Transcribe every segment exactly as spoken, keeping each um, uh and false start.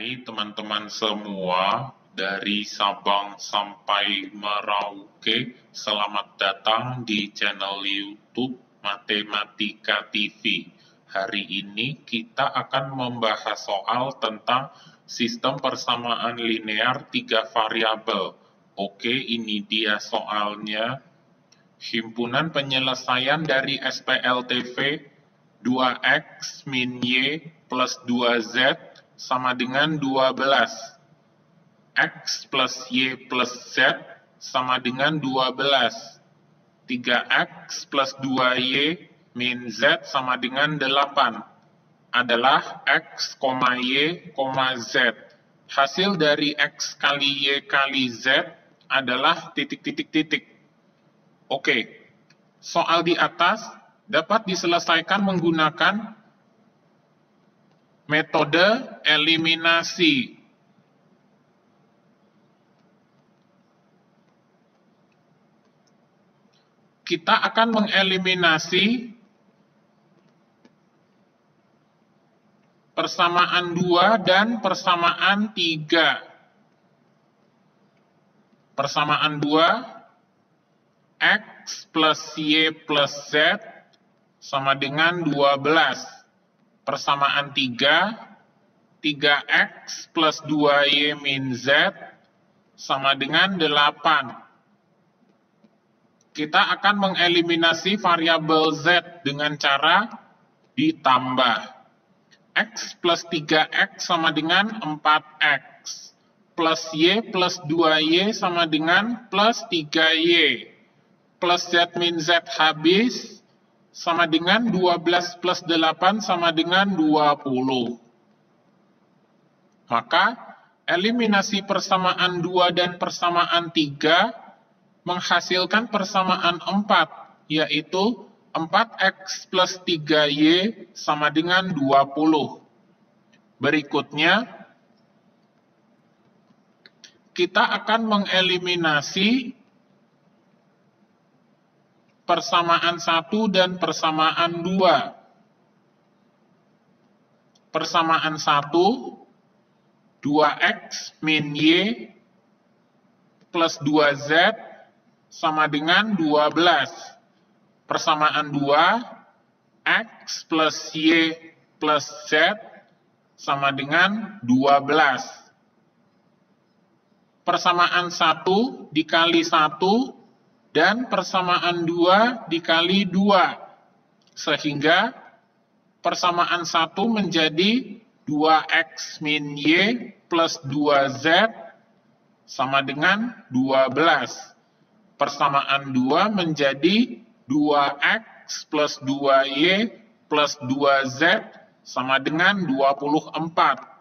Hai teman-teman semua, dari Sabang sampai Merauke, selamat datang di channel YouTube Matematika T V. Hari ini kita akan membahas soal tentang sistem persamaan linear tiga variabel. Oke, ini dia soalnya. Himpunan penyelesaian dari S P L T V dua X min Y plus dua Z sama dengan dua belas. X plus Y plus Z sama dengan dua belas. tiga X plus dua Y min Z sama dengan delapan. Adalah X, Y, Z. Hasil dari X kali Y kali Z adalah titik-titik-titik. Oke, soal di atas dapat diselesaikan menggunakan metode eliminasi. Kita akan mengeliminasi persamaan dua dan persamaan tiga. Persamaan dua, X plus Y plus Z sama dengan dua belas. Persamaan tiga, tiga X plus dua Y min Z sama dengan delapan. Kita akan mengeliminasi variabel Z dengan cara ditambah. X plus tiga X sama dengan empat X. Plus Y plus dua Y sama dengan plus tiga Y. Plus Z min Z habis sama dengan dua belas plus delapan sama dengan dua puluh. Maka, eliminasi persamaan dua dan persamaan tiga menghasilkan persamaan empat, yaitu empat X plus tiga Y sama dengan dua puluh. Berikutnya, kita akan mengeliminasi persamaan satu dan persamaan dua. Persamaan satu, dua X min Y plus dua Z sama dengan dua belas. Persamaan dua, X plus Y plus Z sama dengan dua belas. Persamaan satu dikali satu dan persamaan dua dikali dua, sehingga persamaan satu menjadi dua X min Y plus dua Z sama dengan dua belas. Persamaan dua menjadi dua X plus dua Y plus dua Z sama dengan dua puluh empat.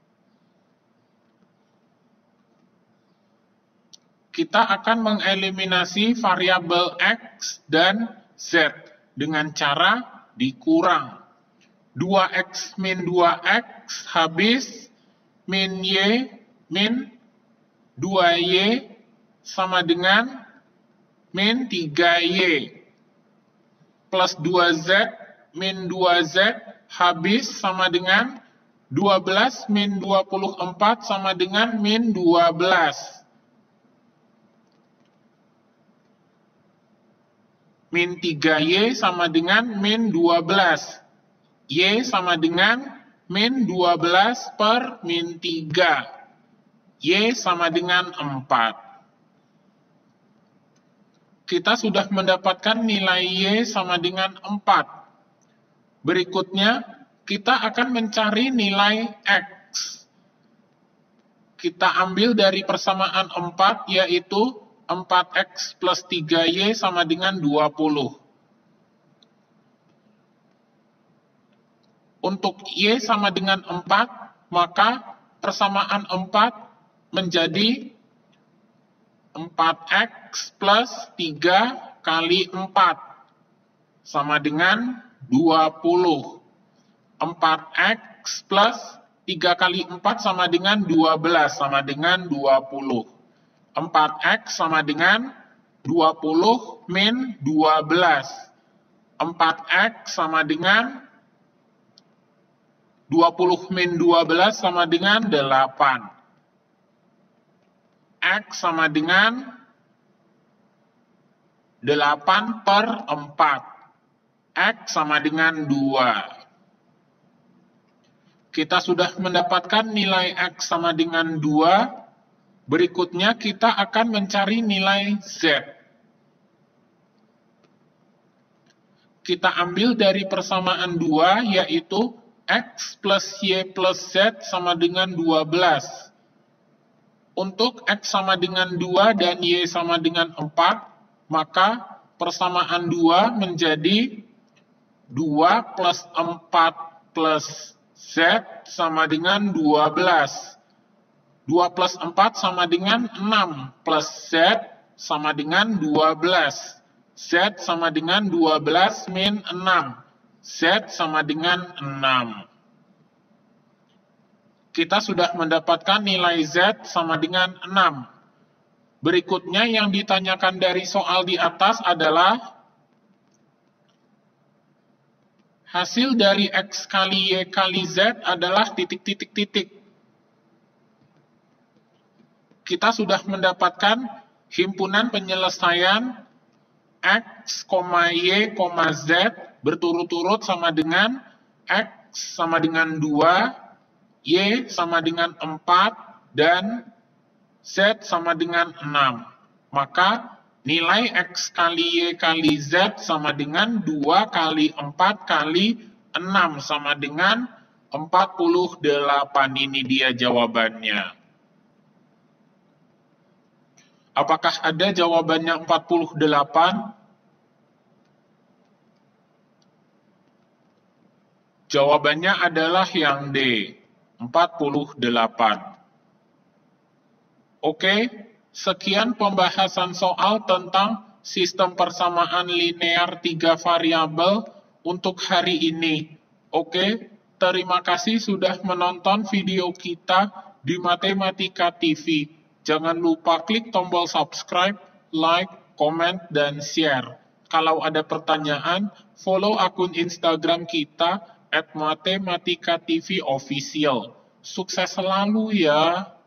Kita akan mengeliminasi variabel X dan Z dengan cara dikurang. dua X min dua X habis, min Y min dua Y sama dengan min tiga Y. Plus dua Z min dua Z habis sama dengan dua belas min dua puluh empat sama dengan min dua belas. Min tiga Y sama dengan min dua belas. Y sama dengan min dua belas per min tiga. Y sama dengan empat. Kita sudah mendapatkan nilai Y sama dengan empat. Berikutnya, kita akan mencari nilai X. Kita ambil dari persamaan empat, yaitu empat X plus tiga Y sama dengan dua puluh. Untuk Y sama dengan empat, maka persamaan empat menjadi empat X plus tiga kali empat sama dengan dua puluh. empat X plus tiga kali empat sama dengan dua belas, sama dengan dua puluh. empat X sama dengan dua puluh min dua belas. empat X sama dengan dua puluh min dua belas sama dengan delapan. X sama dengan delapan per empat. X sama dengan dua. Kita sudah mendapatkan nilai X sama dengan dua. Berikutnya kita akan mencari nilai Z. Kita ambil dari persamaan dua, yaitu X plus Y plus Z sama dengan dua belas. Untuk X sama dengan dua dan Y sama dengan empat, maka persamaan dua menjadi dua plus empat plus Z sama dengan dua belas. dua plus empat sama dengan enam, plus Z sama dengan dua belas. Z sama dengan dua belas min enam. Z sama dengan enam. Kita sudah mendapatkan nilai Z sama dengan enam. Berikutnya yang ditanyakan dari soal di atas adalah hasil dari X kali Y kali Z adalah titik-titik-titik. Kita sudah mendapatkan himpunan penyelesaian X, Y, Z berturut-turut sama dengan X sama dengan dua, Y sama dengan empat, dan Z sama dengan enam. Maka nilai X kali Y kali Z sama dengan dua kali empat kali enam sama dengan empat puluh delapan. Ini dia jawabannya. Apakah ada jawabannya empat puluh delapan? Jawabannya adalah yang D, empat puluh delapan. Oke, sekian pembahasan soal tentang sistem persamaan linear tiga variabel untuk hari ini. Oke, terima kasih sudah menonton video kita di Matematika T V. Jangan lupa klik tombol subscribe, like, komen, dan share. Kalau ada pertanyaan, follow akun Instagram kita at Matematika T V Official. Sukses selalu ya!